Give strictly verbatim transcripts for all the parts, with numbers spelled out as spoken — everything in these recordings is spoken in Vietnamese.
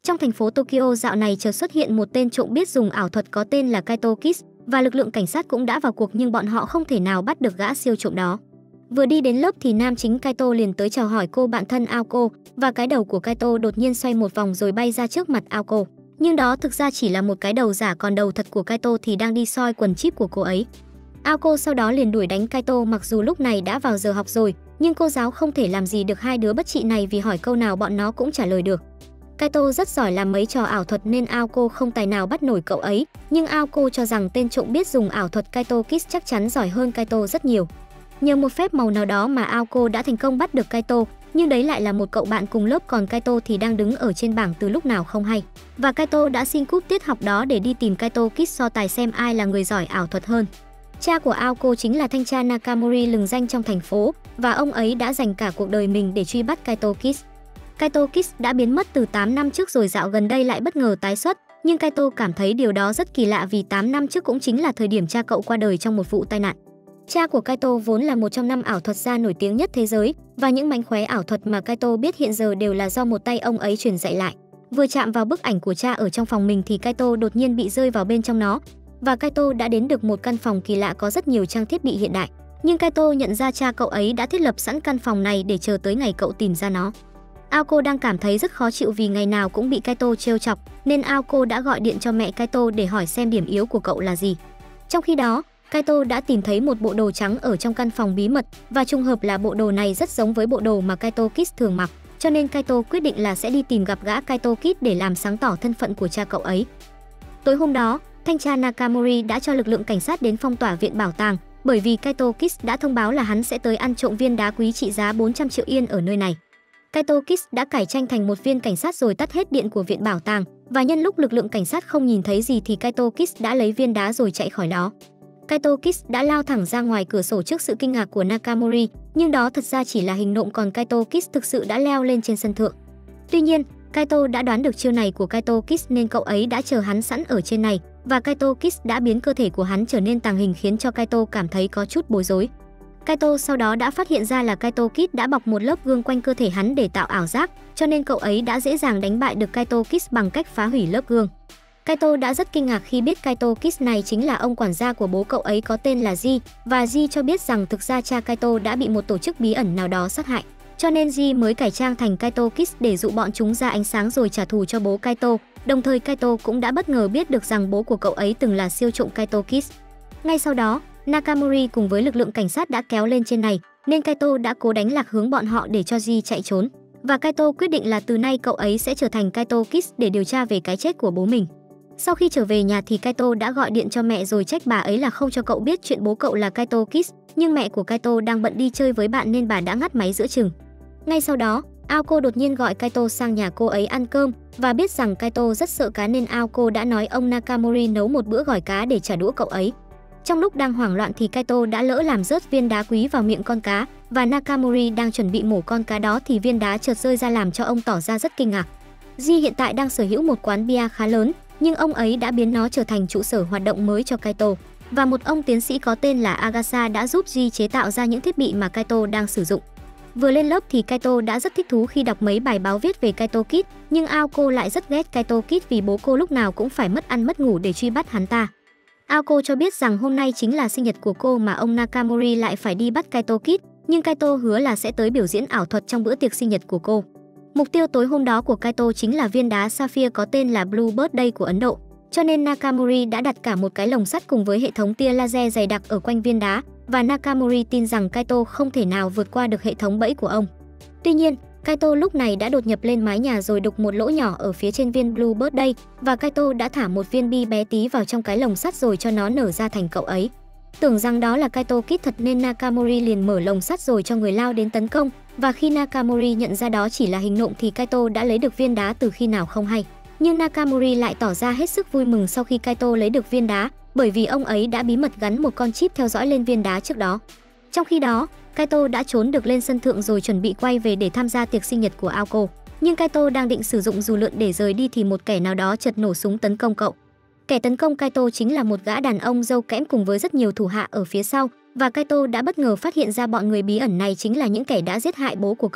Trong thành phố Tokyo dạo này chợt xuất hiện một tên trộm biết dùng ảo thuật có tên là Kaito Kiss, và lực lượng cảnh sát cũng đã vào cuộc nhưng bọn họ không thể nào bắt được gã siêu trộm đó. Vừa đi đến lớp thì nam chính Kaito liền tới chào hỏi cô bạn thân Aoko, và cái đầu của Kaito đột nhiên xoay một vòng rồi bay ra trước mặt Aoko. Nhưng đó thực ra chỉ là một cái đầu giả, còn đầu thật của Kaito thì đang đi soi quần chip của cô ấy. Aoko sau đó liền đuổi đánh Kaito, mặc dù lúc này đã vào giờ học rồi, nhưng cô giáo không thể làm gì được hai đứa bất trị này vì hỏi câu nào bọn nó cũng trả lời được. Kaito rất giỏi làm mấy trò ảo thuật nên Aoko không tài nào bắt nổi cậu ấy, nhưng Aoko cho rằng tên trộm biết dùng ảo thuật Kaito Kiss chắc chắn giỏi hơn Kaito rất nhiều. Nhờ một phép màu nào đó mà Aoko đã thành công bắt được Kaito, nhưng đấy lại là một cậu bạn cùng lớp, còn Kaito thì đang đứng ở trên bảng từ lúc nào không hay. Và Kaito đã xin cúp tiết học đó để đi tìm Kaito Kiss so tài xem ai là người giỏi ảo thuật hơn. Cha của Aoko chính là thanh tra Nakamori lừng danh trong thành phố, và ông ấy đã dành cả cuộc đời mình để truy bắt Kaito Kiss. Kaito Kiss đã biến mất từ tám năm trước rồi dạo gần đây lại bất ngờ tái xuất, nhưng Kaito cảm thấy điều đó rất kỳ lạ vì tám năm trước cũng chính là thời điểm cha cậu qua đời trong một vụ tai nạn. Cha của Kaito vốn là một trong năm ảo thuật gia nổi tiếng nhất thế giới, và những mánh khóe ảo thuật mà Kaito biết hiện giờ đều là do một tay ông ấy truyền dạy lại. Vừa chạm vào bức ảnh của cha ở trong phòng mình thì Kaito đột nhiên bị rơi vào bên trong nó, và Kaito đã đến được một căn phòng kỳ lạ có rất nhiều trang thiết bị hiện đại. Nhưng Kaito nhận ra cha cậu ấy đã thiết lập sẵn căn phòng này để chờ tới ngày cậu tìm ra nó. Aoko đang cảm thấy rất khó chịu vì ngày nào cũng bị Kaito trêu chọc, nên Aoko đã gọi điện cho mẹ Kaito để hỏi xem điểm yếu của cậu là gì. Trong khi đó, Kaito đã tìm thấy một bộ đồ trắng ở trong căn phòng bí mật, và trùng hợp là bộ đồ này rất giống với bộ đồ mà Kaito Kiss thường mặc, cho nên Kaito quyết định là sẽ đi tìm gặp gã Kaito Kiss để làm sáng tỏ thân phận của cha cậu ấy. Tối hôm đó, thanh tra Nakamori đã cho lực lượng cảnh sát đến phong tỏa viện bảo tàng, bởi vì Kaito Kiss đã thông báo là hắn sẽ tới ăn trộm viên đá quý trị giá bốn trăm triệu yên ở nơi này. Kaito Kiss đã cải trang thành một viên cảnh sát rồi tắt hết điện của viện bảo tàng, và nhân lúc lực lượng cảnh sát không nhìn thấy gì thì Kaito Kiss đã lấy viên đá rồi chạy khỏi đó. Kaito Kiss đã lao thẳng ra ngoài cửa sổ trước sự kinh ngạc của Nakamori, nhưng đó thật ra chỉ là hình nộm, còn Kaito Kiss thực sự đã leo lên trên sân thượng. Tuy nhiên, Kaito đã đoán được chiêu này của Kaito Kiss nên cậu ấy đã chờ hắn sẵn ở trên này, và Kaito Kiss đã biến cơ thể của hắn trở nên tàng hình khiến cho Kaito cảm thấy có chút bối rối. Kaito sau đó đã phát hiện ra là Kaito Kiss đã bọc một lớp gương quanh cơ thể hắn để tạo ảo giác, cho nên cậu ấy đã dễ dàng đánh bại được Kaito Kiss bằng cách phá hủy lớp gương. Kaito đã rất kinh ngạc khi biết Kaito Kiss này chính là ông quản gia của bố cậu ấy có tên là Ji, và Ji cho biết rằng thực ra cha Kaito đã bị một tổ chức bí ẩn nào đó sát hại, cho nên Ji mới cải trang thành Kaito Kiss để dụ bọn chúng ra ánh sáng rồi trả thù cho bố Kaito. Đồng thời Kaito cũng đã bất ngờ biết được rằng bố của cậu ấy từng là siêu trộm Kaito Kiss. Ngay sau đó, Nakamori cùng với lực lượng cảnh sát đã kéo lên trên này, nên Kaito đã cố đánh lạc hướng bọn họ để cho Ji chạy trốn. Và Kaito quyết định là từ nay cậu ấy sẽ trở thành Kaito Kiss để điều tra về cái chết của bố mình. Sau khi trở về nhà thì Kaito đã gọi điện cho mẹ rồi trách bà ấy là không cho cậu biết chuyện bố cậu là Kaito Kiss, nhưng mẹ của Kaito đang bận đi chơi với bạn nên bà đã ngắt máy giữa chừng. Ngay sau đó, Aoko đột nhiên gọi Kaito sang nhà cô ấy ăn cơm, và biết rằng Kaito rất sợ cá nên Aoko đã nói ông Nakamori nấu một bữa gỏi cá để trả đũa cậu ấy. Trong lúc đang hoảng loạn thì Kaito đã lỡ làm rớt viên đá quý vào miệng con cá, và Nakamori đang chuẩn bị mổ con cá đó thì viên đá chợt rơi ra làm cho ông tỏ ra rất kinh ngạc. Ji hiện tại đang sở hữu một quán bia khá lớn, nhưng ông ấy đã biến nó trở thành trụ sở hoạt động mới cho Kaito, và một ông tiến sĩ có tên là Agasa đã giúp Ji chế tạo ra những thiết bị mà Kaito đang sử dụng. Vừa lên lớp thì Kaito đã rất thích thú khi đọc mấy bài báo viết về Kaito Kiss, nhưng Aoko lại rất ghét Kaito Kiss vì bố cô lúc nào cũng phải mất ăn mất ngủ để truy bắt hắn ta. Aoko cho biết rằng hôm nay chính là sinh nhật của cô mà ông Nakamori lại phải đi bắt Kaito Kiss, nhưng Kaito hứa là sẽ tới biểu diễn ảo thuật trong bữa tiệc sinh nhật của cô. Mục tiêu tối hôm đó của Kaito chính là viên đá Sapphire có tên là Blue Birthday của Ấn Độ, cho nên Nakamori đã đặt cả một cái lồng sắt cùng với hệ thống tia laser dày đặc ở quanh viên đá, và Nakamori tin rằng Kaito không thể nào vượt qua được hệ thống bẫy của ông. Tuy nhiên, Kaito lúc này đã đột nhập lên mái nhà rồi đục một lỗ nhỏ ở phía trên viên Blue Birthday, và Kaito đã thả một viên bi bé tí vào trong cái lồng sắt rồi cho nó nở ra thành cậu ấy. Tưởng rằng đó là Kaito Kiss thật nên Nakamori liền mở lồng sắt rồi cho người lao đến tấn công, và khi Nakamori nhận ra đó chỉ là hình nộm thì Kaito đã lấy được viên đá từ khi nào không hay. Nhưng Nakamori lại tỏ ra hết sức vui mừng sau khi Kaito lấy được viên đá, bởi vì ông ấy đã bí mật gắn một con chip theo dõi lên viên đá trước đó. Trong khi đó, Kaito đã trốn được lên sân thượng rồi chuẩn bị quay về để tham gia tiệc sinh nhật của Aoko. Nhưng Kaito đang định sử dụng dù lượn để rời đi thì một kẻ nào đó chợt nổ súng tấn công cậu. Kẻ tấn công Kaito chính là một gã đàn ông râu kẽm cùng với rất nhiều thủ hạ ở phía sau, và Kaito đã bất ngờ phát hiện ra bọn người bí ẩn này chính là những kẻ đã giết hại bố của cậu.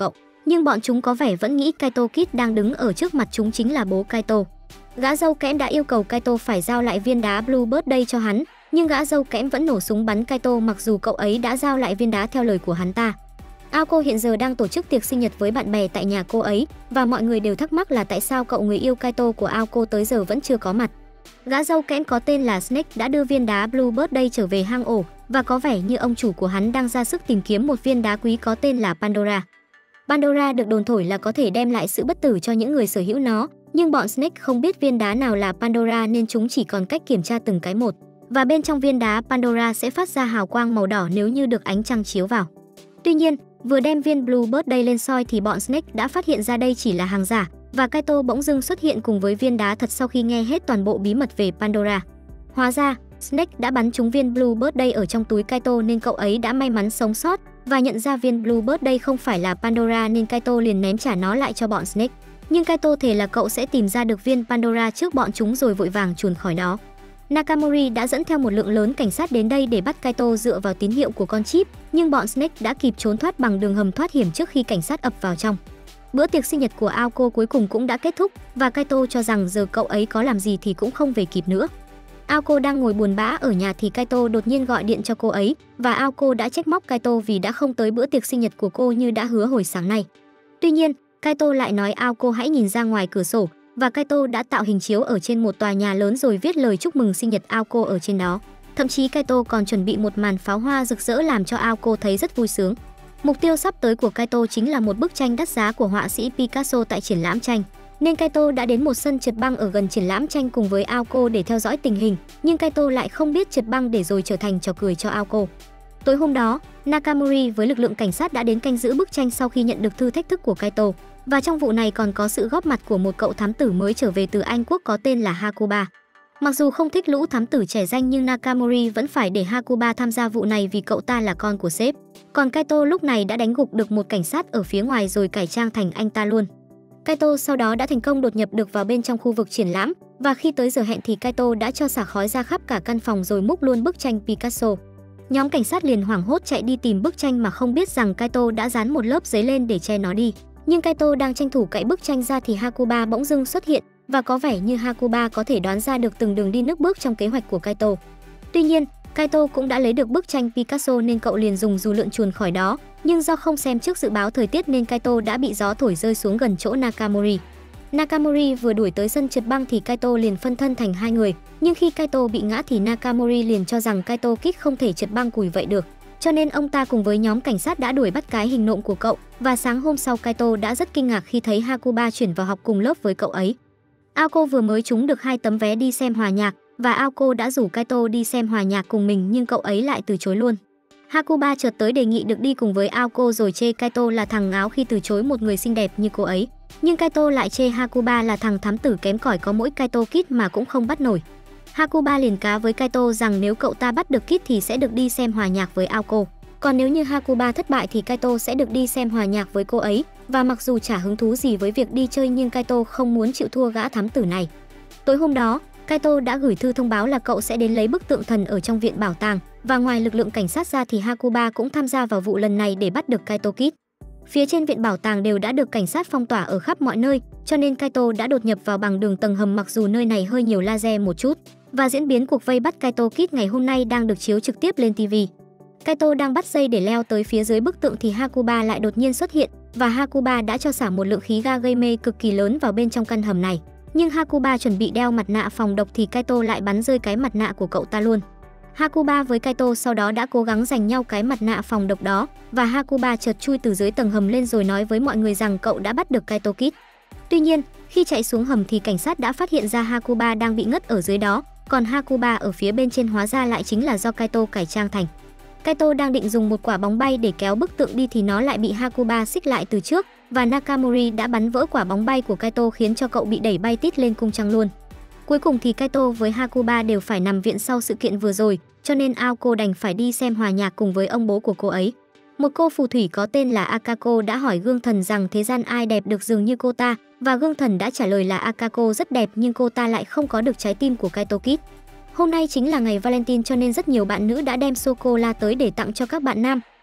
nhưng bọn chúng có vẻ vẫn nghĩ Kaito Kid đang đứng ở trước mặt chúng chính là bố Kaito. Gã râu kẽm đã yêu cầu Kaito phải giao lại viên đá Blue Birthday cho hắn, nhưng gã râu kẽm vẫn nổ súng bắn Kaito mặc dù cậu ấy đã giao lại viên đá theo lời của hắn ta. Aoko hiện giờ đang tổ chức tiệc sinh nhật với bạn bè tại nhà cô ấy, và mọi người đều thắc mắc là tại sao cậu người yêu Kaito của Aoko tới giờ vẫn chưa có mặt. Gã râu kẽm có tên là Snake đã đưa viên đá Blue Birthday trở về hang ổ, và có vẻ như ông chủ của hắn đang ra sức tìm kiếm một viên đá quý có tên là Pandora. Pandora được đồn thổi là có thể đem lại sự bất tử cho những người sở hữu nó, nhưng bọn Snake không biết viên đá nào là Pandora nên chúng chỉ còn cách kiểm tra từng cái một. Và bên trong viên đá Pandora sẽ phát ra hào quang màu đỏ nếu như được ánh trăng chiếu vào. Tuy nhiên, vừa đem viên Blue Birthday lên soi thì bọn Snake đã phát hiện ra đây chỉ là hàng giả, và Kaito bỗng dưng xuất hiện cùng với viên đá thật sau khi nghe hết toàn bộ bí mật về Pandora. Hóa ra, Snake đã bắn trúng viên Blue Birthday ở trong túi Kaito nên cậu ấy đã may mắn sống sót, và nhận ra viên Blue Birthday không phải là Pandora nên Kaito liền ném trả nó lại cho bọn Snake. Nhưng Kaito thề là cậu sẽ tìm ra được viên Pandora trước bọn chúng rồi vội vàng chuồn khỏi đó. Nakamori đã dẫn theo một lượng lớn cảnh sát đến đây để bắt Kaito dựa vào tín hiệu của con chip, nhưng bọn Snake đã kịp trốn thoát bằng đường hầm thoát hiểm trước khi cảnh sát ập vào trong. Bữa tiệc sinh nhật của Aoko cuối cùng cũng đã kết thúc, và Kaito cho rằng giờ cậu ấy có làm gì thì cũng không về kịp nữa. Aoko đang ngồi buồn bã ở nhà thì Kaito đột nhiên gọi điện cho cô ấy, và Aoko đã trách móc Kaito vì đã không tới bữa tiệc sinh nhật của cô như đã hứa hồi sáng nay. Tuy nhiên, Kaito lại nói Aoko hãy nhìn ra ngoài cửa sổ, và Kaito đã tạo hình chiếu ở trên một tòa nhà lớn rồi viết lời chúc mừng sinh nhật Aoko ở trên đó. Thậm chí Kaito còn chuẩn bị một màn pháo hoa rực rỡ làm cho Aoko thấy rất vui sướng. Mục tiêu sắp tới của Kaito chính là một bức tranh đắt giá của họa sĩ Picasso tại triển lãm tranh. Nên Kaito đã đến một sân trượt băng ở gần triển lãm tranh cùng với Aoko để theo dõi tình hình, nhưng Kaito lại không biết trượt băng để rồi trở thành trò cười cho Aoko. Tối hôm đó, Nakamori với lực lượng cảnh sát đã đến canh giữ bức tranh sau khi nhận được thư thách thức của Kaito, và trong vụ này còn có sự góp mặt của một cậu thám tử mới trở về từ Anh Quốc có tên là Hakuba. Mặc dù không thích lũ thám tử trẻ danh nhưng Nakamori vẫn phải để Hakuba tham gia vụ này vì cậu ta là con của sếp. Còn Kaito lúc này đã đánh gục được một cảnh sát ở phía ngoài rồi cải trang thành anh ta luôn. Kaito sau đó đã thành công đột nhập được vào bên trong khu vực triển lãm, và khi tới giờ hẹn thì Kaito đã cho xả khói ra khắp cả căn phòng rồi múc luôn bức tranh Picasso. Nhóm cảnh sát liền hoảng hốt chạy đi tìm bức tranh mà không biết rằng Kaito đã dán một lớp giấy lên để che nó đi. Nhưng Kaito đang tranh thủ cậy bức tranh ra thì Hakuba bỗng dưng xuất hiện, và có vẻ như Hakuba có thể đoán ra được từng đường đi nước bước trong kế hoạch của Kaito. Tuy nhiên, Kaito cũng đã lấy được bức tranh Picasso nên cậu liền dùng dù lượn chuồn khỏi đó, nhưng do không xem trước dự báo thời tiết nên Kaito đã bị gió thổi rơi xuống gần chỗ Nakamori. Nakamori vừa đuổi tới sân trượt băng thì Kaito liền phân thân thành hai người, nhưng khi Kaito bị ngã thì Nakamori liền cho rằng Kaito Kid không thể trượt băng cùi vậy được. Cho nên ông ta cùng với nhóm cảnh sát đã đuổi bắt cái hình nộm của cậu, và sáng hôm sau Kaito đã rất kinh ngạc khi thấy Hakuba chuyển vào học cùng lớp với cậu ấy. Aoko vừa mới trúng được hai tấm vé đi xem hòa nhạc, và Aoko đã rủ Kaito đi xem hòa nhạc cùng mình nhưng cậu ấy lại từ chối luôn. Hakuba chợt tới đề nghị được đi cùng với Aoko rồi chê Kaito là thằng ngáo khi từ chối một người xinh đẹp như cô ấy. Nhưng Kaito lại chê Hakuba là thằng thám tử kém cỏi có mỗi Kaito Kid mà cũng không bắt nổi. Hakuba liền cá với Kaito rằng nếu cậu ta bắt được Kid thì sẽ được đi xem hòa nhạc với Aoko. Còn nếu như Hakuba thất bại thì Kaito sẽ được đi xem hòa nhạc với cô ấy, và mặc dù chả hứng thú gì với việc đi chơi nhưng Kaito không muốn chịu thua gã thám tử này. Tối hôm đó, Kaito đã gửi thư thông báo là cậu sẽ đến lấy bức tượng thần ở trong viện bảo tàng, và ngoài lực lượng cảnh sát ra thì Hakuba cũng tham gia vào vụ lần này để bắt được Kaito Kid. Phía trên viện bảo tàng đều đã được cảnh sát phong tỏa ở khắp mọi nơi, cho nên Kaito đã đột nhập vào bằng đường tầng hầm mặc dù nơi này hơi nhiều laser một chút. Và diễn biến cuộc vây bắt Kaito Kid ngày hôm nay đang được chiếu trực tiếp lên ti vi. Kaito đang bắt dây để leo tới phía dưới bức tượng thì Hakuba lại đột nhiên xuất hiện, và Hakuba đã cho xả một lượng khí ga gây mê cực kỳ lớn vào bên trong căn hầm này. Nhưng Hakuba chuẩn bị đeo mặt nạ phòng độc thì Kaito lại bắn rơi cái mặt nạ của cậu ta luôn. Hakuba với Kaito sau đó đã cố gắng giành nhau cái mặt nạ phòng độc đó, và Hakuba chợt chui từ dưới tầng hầm lên rồi nói với mọi người rằng cậu đã bắt được Kaito Kid. Tuy nhiên, khi chạy xuống hầm thì cảnh sát đã phát hiện ra Hakuba đang bị ngất ở dưới đó, còn Hakuba ở phía bên trên hóa ra lại chính là do Kaito cải trang thành. Kaito đang định dùng một quả bóng bay để kéo bức tượng đi thì nó lại bị Hakuba xích lại từ trước, và Nakamori đã bắn vỡ quả bóng bay của Kaito khiến cho cậu bị đẩy bay tít lên cung trăng luôn. Cuối cùng thì Kaito với Hakuba đều phải nằm viện sau sự kiện vừa rồi, cho nên Aoko đành phải đi xem hòa nhạc cùng với ông bố của cô ấy. Một cô phù thủy có tên là Akako đã hỏi gương thần rằng thế gian ai đẹp được dường như cô ta, và gương thần đã trả lời là Akako rất đẹp nhưng cô ta lại không có được trái tim của Kaito Kid. Hôm nay chính là ngày Valentine cho nên rất nhiều bạn nữ đã đem sô-cô-la tới để tặng cho các bạn nam,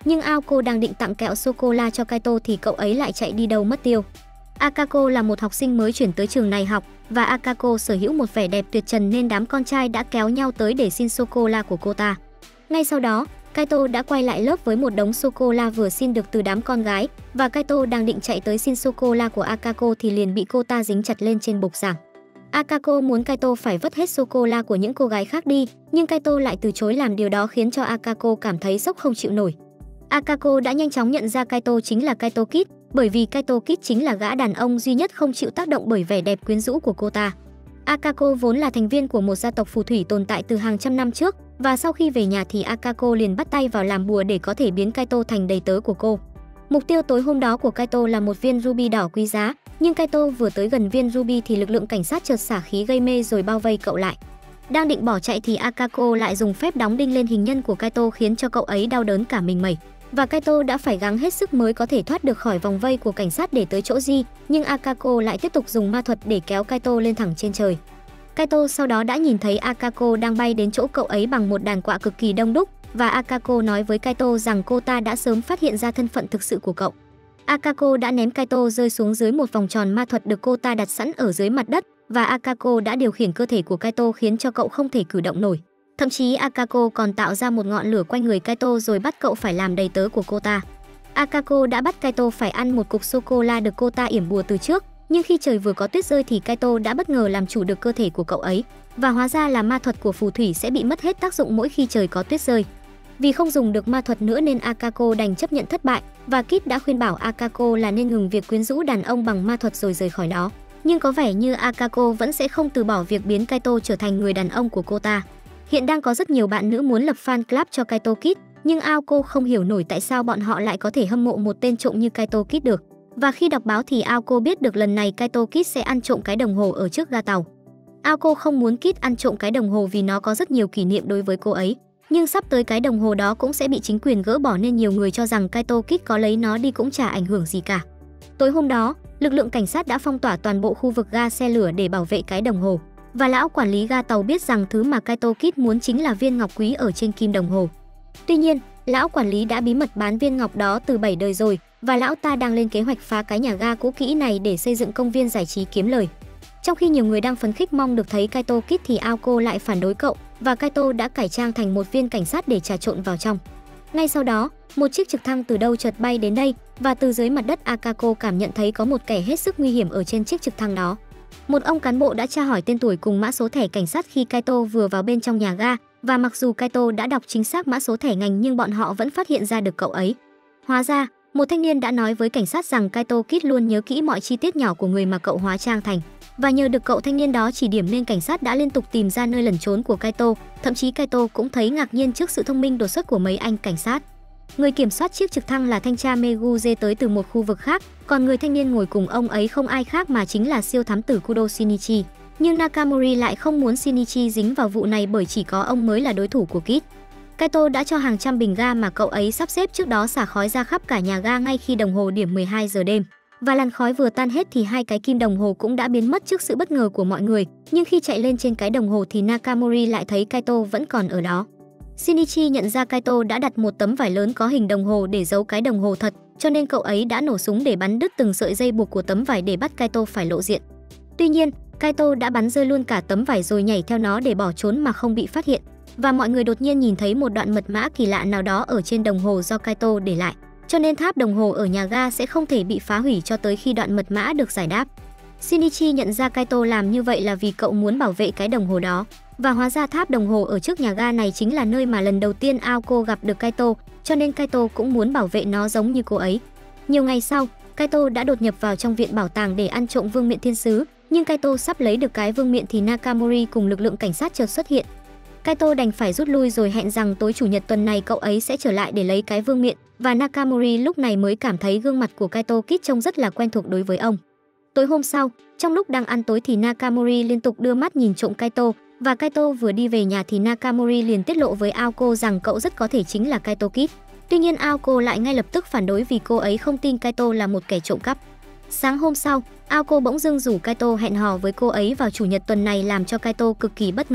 nhưng Aoko đang định tặng kẹo sô-cô-la cho Kaito thì cậu ấy lại chạy đi đâu mất tiêu. Akako là một học sinh mới chuyển tới trường này học và Akako sở hữu một vẻ đẹp tuyệt trần nên đám con trai đã kéo nhau tới để xin sô-cô-la của cô ta. Ngay sau đó, Kaito đã quay lại lớp với một đống sô-cô-la vừa xin được từ đám con gái và Kaito đang định chạy tới xin sô-cô-la của Akako thì liền bị cô ta dính chặt lên trên bục giảng. Akako muốn Kaito phải vứt hết sô-cô-la của những cô gái khác đi, nhưng Kaito lại từ chối làm điều đó khiến cho Akako cảm thấy sốc không chịu nổi. Akako đã nhanh chóng nhận ra Kaito chính là Kaito Kid, bởi vì Kaito Kid chính là gã đàn ông duy nhất không chịu tác động bởi vẻ đẹp quyến rũ của cô ta. Akako vốn là thành viên của một gia tộc phù thủy tồn tại từ hàng trăm năm trước và sau khi về nhà thì Akako liền bắt tay vào làm bùa để có thể biến Kaito thành đầy tớ của cô. Mục tiêu tối hôm đó của Kaito là một viên ruby đỏ quý giá, nhưng Kaito vừa tới gần viên ruby thì lực lượng cảnh sát chợt xả khí gây mê rồi bao vây cậu lại. Đang định bỏ chạy thì Akako lại dùng phép đóng đinh lên hình nhân của Kaito khiến cho cậu ấy đau đớn cả mình mẩy. Và Kaito đã phải gắng hết sức mới có thể thoát được khỏi vòng vây của cảnh sát để tới chỗ Ji, nhưng Akako lại tiếp tục dùng ma thuật để kéo Kaito lên thẳng trên trời. Kaito sau đó đã nhìn thấy Akako đang bay đến chỗ cậu ấy bằng một đàn quạ cực kỳ đông đúc và Akako nói với Kaito rằng cô ta đã sớm phát hiện ra thân phận thực sự của cậu. Akako đã ném Kaito rơi xuống dưới một vòng tròn ma thuật được cô ta đặt sẵn ở dưới mặt đất và Akako đã điều khiển cơ thể của Kaito khiến cho cậu không thể cử động nổi. Thậm chí Akako còn tạo ra một ngọn lửa quanh người Kaito rồi bắt cậu phải làm đầy tớ của cô ta. Akako đã bắt Kaito phải ăn một cục sô-cô-la được cô ta yểm bùa từ trước, nhưng khi trời vừa có tuyết rơi thì Kaito đã bất ngờ làm chủ được cơ thể của cậu ấy, và hóa ra là ma thuật của phù thủy sẽ bị mất hết tác dụng mỗi khi trời có tuyết rơi. Vì không dùng được ma thuật nữa nên Akako đành chấp nhận thất bại, và Kid đã khuyên bảo Akako là nên ngừng việc quyến rũ đàn ông bằng ma thuật rồi rời khỏi đó. Nhưng có vẻ như Akako vẫn sẽ không từ bỏ việc biến Kaito trở thành người đàn ông của cô ta. Hiện đang có rất nhiều bạn nữ muốn lập fan club cho Kaito Kid, nhưng Aoko không hiểu nổi tại sao bọn họ lại có thể hâm mộ một tên trộm như Kaito Kid được. Và khi đọc báo thì Aoko biết được lần này Kaito Kid sẽ ăn trộm cái đồng hồ ở trước ga tàu. Aoko không muốn Kid ăn trộm cái đồng hồ vì nó có rất nhiều kỷ niệm đối với cô ấy. Nhưng sắp tới cái đồng hồ đó cũng sẽ bị chính quyền gỡ bỏ nên nhiều người cho rằng Kaito Kid có lấy nó đi cũng chả ảnh hưởng gì cả. Tối hôm đó, lực lượng cảnh sát đã phong tỏa toàn bộ khu vực ga xe lửa để bảo vệ cái đồng hồ. Và lão quản lý ga tàu biết rằng thứ mà Kaito Kid muốn chính là viên ngọc quý ở trên kim đồng hồ. Tuy nhiên, lão quản lý đã bí mật bán viên ngọc đó từ bảy đời rồi và lão ta đang lên kế hoạch phá cái nhà ga cũ kỹ này để xây dựng công viên giải trí kiếm lời. Trong khi nhiều người đang phấn khích mong được thấy Kaito Kid thì Aoko lại phản đối cậu và Kaito đã cải trang thành một viên cảnh sát để trà trộn vào trong. Ngay sau đó, một chiếc trực thăng từ đâu chợt bay đến đây và từ dưới mặt đất Akako cảm nhận thấy có một kẻ hết sức nguy hiểm ở trên chiếc trực thăng đó. Một ông cán bộ đã tra hỏi tên tuổi cùng mã số thẻ cảnh sát khi Kaito vừa vào bên trong nhà ga, và mặc dù Kaito đã đọc chính xác mã số thẻ ngành nhưng bọn họ vẫn phát hiện ra được cậu ấy. Hóa ra, một thanh niên đã nói với cảnh sát rằng Kaito Kid luôn nhớ kỹ mọi chi tiết nhỏ của người mà cậu hóa trang thành. Và nhờ được cậu thanh niên đó chỉ điểm nên cảnh sát đã liên tục tìm ra nơi lẩn trốn của Kaito, thậm chí Kaito cũng thấy ngạc nhiên trước sự thông minh đột xuất của mấy anh cảnh sát. Người kiểm soát chiếc trực thăng là thanh tra Meguje tới từ một khu vực khác, còn người thanh niên ngồi cùng ông ấy không ai khác mà chính là siêu thám tử Kudo Shinichi. Nhưng Nakamori lại không muốn Shinichi dính vào vụ này bởi chỉ có ông mới là đối thủ của Kid. Kaito đã cho hàng trăm bình ga mà cậu ấy sắp xếp trước đó xả khói ra khắp cả nhà ga ngay khi đồng hồ điểm mười hai giờ đêm. Và làn khói vừa tan hết thì hai cái kim đồng hồ cũng đã biến mất trước sự bất ngờ của mọi người, nhưng khi chạy lên trên cái đồng hồ thì Nakamori lại thấy Kaito vẫn còn ở đó. Shinichi nhận ra Kaito đã đặt một tấm vải lớn có hình đồng hồ để giấu cái đồng hồ thật, cho nên cậu ấy đã nổ súng để bắn đứt từng sợi dây buộc của tấm vải để bắt Kaito phải lộ diện. Tuy nhiên, Kaito đã bắn rơi luôn cả tấm vải rồi nhảy theo nó để bỏ trốn mà không bị phát hiện. Và mọi người đột nhiên nhìn thấy một đoạn mật mã kỳ lạ nào đó ở trên đồng hồ do Kaito để lại, cho nên tháp đồng hồ ở nhà ga sẽ không thể bị phá hủy cho tới khi đoạn mật mã được giải đáp. Shinichi nhận ra Kaito làm như vậy là vì cậu muốn bảo vệ cái đồng hồ đó. Và hóa ra tháp đồng hồ ở trước nhà ga này chính là nơi mà lần đầu tiên Aoko gặp được Kaito, cho nên Kaito cũng muốn bảo vệ nó giống như cô ấy. Nhiều ngày sau, Kaito đã đột nhập vào trong viện bảo tàng để ăn trộm vương miện thiên sứ, nhưng Kaito sắp lấy được cái vương miện thì Nakamori cùng lực lượng cảnh sát chợt xuất hiện. Kaito đành phải rút lui rồi hẹn rằng tối chủ nhật tuần này cậu ấy sẽ trở lại để lấy cái vương miện, và Nakamori lúc này mới cảm thấy gương mặt của Kaito Kid trông rất là quen thuộc đối với ông. Tối hôm sau, trong lúc đang ăn tối thì Nakamori liên tục đưa mắt nhìn trộm Kaito, và Kaito vừa đi về nhà thì Nakamori liền tiết lộ với Aoko rằng cậu rất có thể chính là Kaito Kid. Tuy nhiên Aoko lại ngay lập tức phản đối vì cô ấy không tin Kaito là một kẻ trộm cắp. Sáng hôm sau, Aoko bỗng dưng rủ Kaito hẹn hò với cô ấy vào chủ nhật tuần này làm cho Kaito cực kỳ bất ngờ.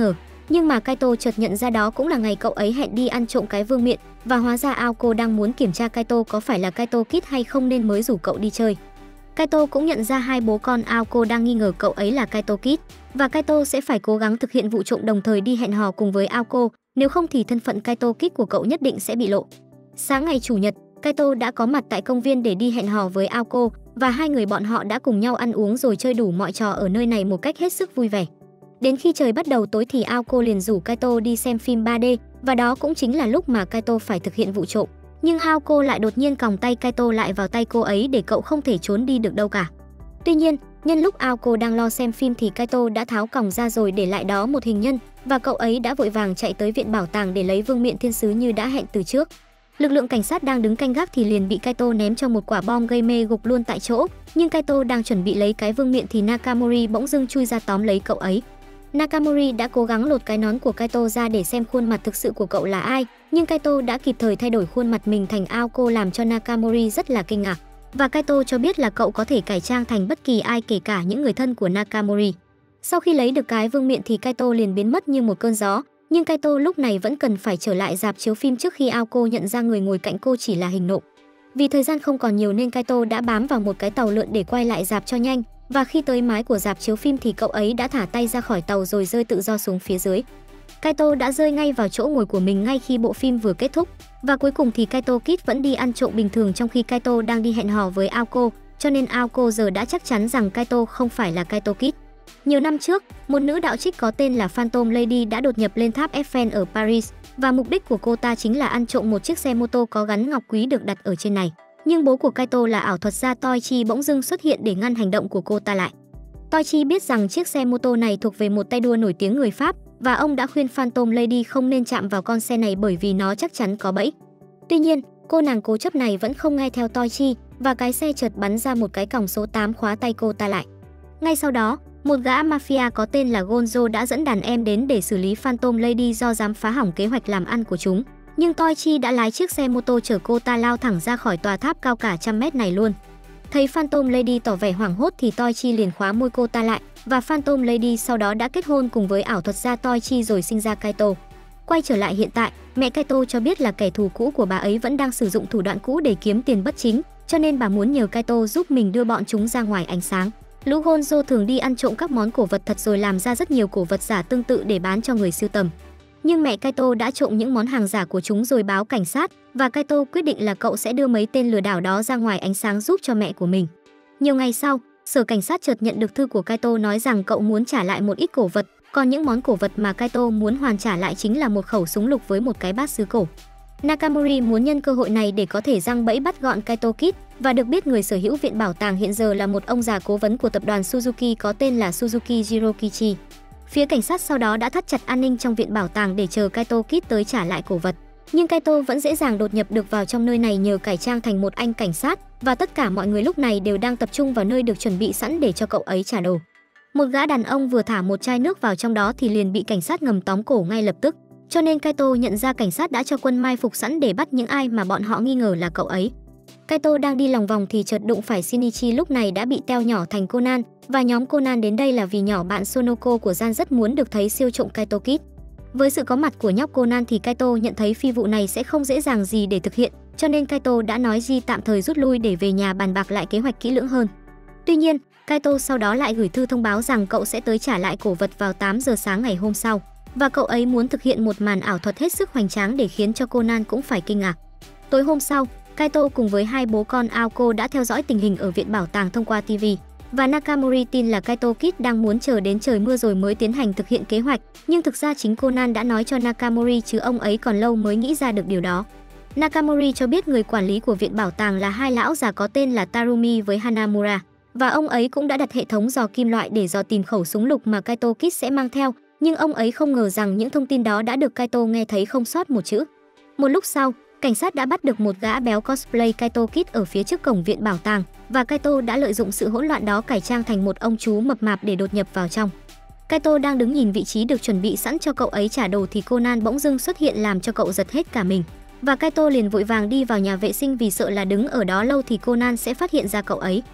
Nhưng mà Kaito chợt nhận ra đó cũng là ngày cậu ấy hẹn đi ăn trộm cái vương miện, và hóa ra Aoko đang muốn kiểm tra Kaito có phải là Kaito Kid hay không nên mới rủ cậu đi chơi. Kaito cũng nhận ra hai bố con Aoko đang nghi ngờ cậu ấy là Kaito Kid, và Kaito sẽ phải cố gắng thực hiện vụ trộm đồng thời đi hẹn hò cùng với Aoko, nếu không thì thân phận Kaito Kid của cậu nhất định sẽ bị lộ. Sáng ngày Chủ nhật, Kaito đã có mặt tại công viên để đi hẹn hò với Aoko, và hai người bọn họ đã cùng nhau ăn uống rồi chơi đủ mọi trò ở nơi này một cách hết sức vui vẻ. Đến khi trời bắt đầu tối thì Aoko liền rủ Kaito đi xem phim ba D, và đó cũng chính là lúc mà Kaito phải thực hiện vụ trộm. Nhưng Aoko lại đột nhiên còng tay Kaito lại vào tay cô ấy để cậu không thể trốn đi được đâu cả. Tuy nhiên, nhân lúc Aoko đang lo xem phim thì Kaito đã tháo còng ra rồi để lại đó một hình nhân, và cậu ấy đã vội vàng chạy tới viện bảo tàng để lấy vương miện thiên sứ như đã hẹn từ trước. Lực lượng cảnh sát đang đứng canh gác thì liền bị Kaito ném cho một quả bom gây mê gục luôn tại chỗ, nhưng Kaito đang chuẩn bị lấy cái vương miện thì Nakamori bỗng dưng chui ra tóm lấy cậu ấy. Nakamori đã cố gắng lột cái nón của Kaito ra để xem khuôn mặt thực sự của cậu là ai, nhưng Kaito đã kịp thời thay đổi khuôn mặt mình thành Aoko làm cho Nakamori rất là kinh ngạc. Và Kaito cho biết là cậu có thể cải trang thành bất kỳ ai, kể cả những người thân của Nakamori. Sau khi lấy được cái vương miện thì Kaito liền biến mất như một cơn gió, nhưng Kaito lúc này vẫn cần phải trở lại rạp chiếu phim trước khi Aoko nhận ra người ngồi cạnh cô chỉ là hình nộm. Vì thời gian không còn nhiều nên Kaito đã bám vào một cái tàu lượn để quay lại rạp cho nhanh, và khi tới mái của rạp chiếu phim thì cậu ấy đã thả tay ra khỏi tàu rồi rơi tự do xuống phía dưới. Kaito đã rơi ngay vào chỗ ngồi của mình ngay khi bộ phim vừa kết thúc, và cuối cùng thì Kaito Kid vẫn đi ăn trộm bình thường trong khi Kaito đang đi hẹn hò với Aoko, cho nên Aoko giờ đã chắc chắn rằng Kaito không phải là Kaito Kid. Nhiều năm trước, một nữ đạo trích có tên là Phantom Lady đã đột nhập lên tháp Eiffel ở Paris, và mục đích của cô ta chính là ăn trộm một chiếc xe mô tô có gắn ngọc quý được đặt ở trên này. Nhưng bố của Kaito là ảo thuật gia Toichi bỗng dưng xuất hiện để ngăn hành động của cô ta lại. Toichi biết rằng chiếc xe mô tô này thuộc về một tay đua nổi tiếng người Pháp, và ông đã khuyên Phantom Lady không nên chạm vào con xe này bởi vì nó chắc chắn có bẫy. Tuy nhiên, cô nàng cố chấp này vẫn không nghe theo Toichi, và cái xe chợt bắn ra một cái còng số tám khóa tay cô ta lại. Ngay sau đó, một gã mafia có tên là Gonzo đã dẫn đàn em đến để xử lý Phantom Lady do dám phá hỏng kế hoạch làm ăn của chúng. Nhưng Toichi đã lái chiếc xe mô tô chở cô ta lao thẳng ra khỏi tòa tháp cao cả trăm mét này luôn. Thấy Phantom Lady tỏ vẻ hoảng hốt thì Toichi liền khóa môi cô ta lại, và Phantom Lady sau đó đã kết hôn cùng với ảo thuật gia Toichi rồi sinh ra Kaito. Quay trở lại hiện tại, mẹ Kaito cho biết là kẻ thù cũ của bà ấy vẫn đang sử dụng thủ đoạn cũ để kiếm tiền bất chính, cho nên bà muốn nhờ Kaito giúp mình đưa bọn chúng ra ngoài ánh sáng. Lũ Gonzo thường đi ăn trộm các món cổ vật thật rồi làm ra rất nhiều cổ vật giả tương tự để bán cho người sưu tầm. Nhưng mẹ Kaito đã trộm những món hàng giả của chúng rồi báo cảnh sát, và Kaito quyết định là cậu sẽ đưa mấy tên lừa đảo đó ra ngoài ánh sáng giúp cho mẹ của mình. Nhiều ngày sau, sở cảnh sát chợt nhận được thư của Kaito nói rằng cậu muốn trả lại một ít cổ vật, còn những món cổ vật mà Kaito muốn hoàn trả lại chính là một khẩu súng lục với một cái bát sứ cổ. Nakamori muốn nhân cơ hội này để có thể giăng bẫy bắt gọn Kaito Kid, và được biết người sở hữu viện bảo tàng hiện giờ là một ông già cố vấn của tập đoàn Suzuki có tên là Suzuki Jirokichi. Phía cảnh sát sau đó đã thắt chặt an ninh trong viện bảo tàng để chờ Kaito Kid tới trả lại cổ vật. Nhưng Kaito vẫn dễ dàng đột nhập được vào trong nơi này nhờ cải trang thành một anh cảnh sát, và tất cả mọi người lúc này đều đang tập trung vào nơi được chuẩn bị sẵn để cho cậu ấy trả đồ. Một gã đàn ông vừa thả một chai nước vào trong đó thì liền bị cảnh sát ngầm tóm cổ ngay lập tức. Cho nên Kaito nhận ra cảnh sát đã cho quân mai phục sẵn để bắt những ai mà bọn họ nghi ngờ là cậu ấy. Kaito đang đi lòng vòng thì chợt đụng phải Shinichi lúc này đã bị teo nhỏ thành Conan, và nhóm Conan đến đây là vì nhỏ bạn Sonoko của Gian rất muốn được thấy siêu trộm Kaito Kid. Với sự có mặt của nhóc Conan thì Kaito nhận thấy phi vụ này sẽ không dễ dàng gì để thực hiện, cho nên Kaito đã nói Ji tạm thời rút lui để về nhà bàn bạc lại kế hoạch kỹ lưỡng hơn. Tuy nhiên, Kaito sau đó lại gửi thư thông báo rằng cậu sẽ tới trả lại cổ vật vào tám giờ sáng ngày hôm sau, và cậu ấy muốn thực hiện một màn ảo thuật hết sức hoành tráng để khiến cho Conan cũng phải kinh ngạc. Tối hôm sau, Kaito cùng với hai bố con Aoko đã theo dõi tình hình ở viện bảo tàng thông qua ti vi, và Nakamori tin là Kaito Kid đang muốn chờ đến trời mưa rồi mới tiến hành thực hiện kế hoạch, nhưng thực ra chính Conan đã nói cho Nakamori chứ ông ấy còn lâu mới nghĩ ra được điều đó. Nakamori cho biết người quản lý của viện bảo tàng là hai lão già có tên là Tarumi với Hanamura, và ông ấy cũng đã đặt hệ thống dò kim loại để dò tìm khẩu súng lục mà Kaito Kid sẽ mang theo, nhưng ông ấy không ngờ rằng những thông tin đó đã được Kaito nghe thấy không sót một chữ. Một lúc sau, cảnh sát đã bắt được một gã béo cosplay Kaito Kid ở phía trước cổng viện bảo tàng, và Kaito đã lợi dụng sự hỗn loạn đó cải trang thành một ông chú mập mạp để đột nhập vào trong. Kaito đang đứng nhìn vị trí được chuẩn bị sẵn cho cậu ấy trả đồ thì Conan bỗng dưng xuất hiện làm cho cậu giật hết cả mình, và Kaito liền vội vàng đi vào nhà vệ sinh vì sợ là đứng ở đó lâu thì Conan sẽ phát hiện ra cậu ấy.